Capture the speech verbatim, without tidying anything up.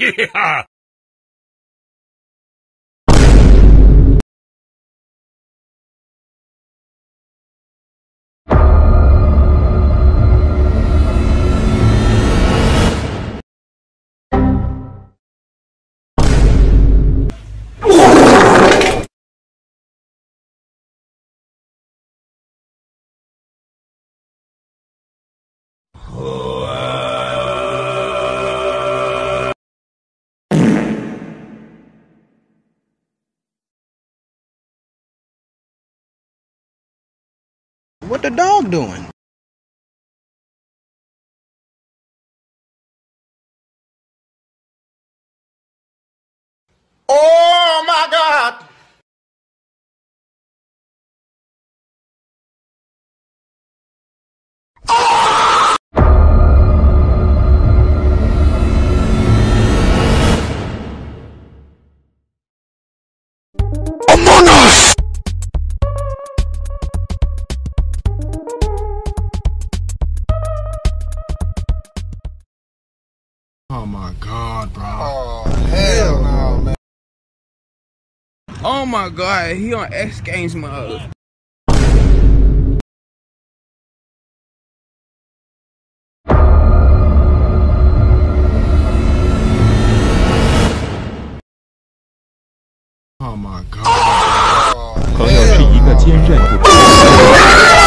Yeah! What the dog doing? Oh my God! Among Us! Oh my God, bro. Oh hell no, man. Oh my God, he on X Games mode. Oh my God. 朋友是一个坚韧不拔。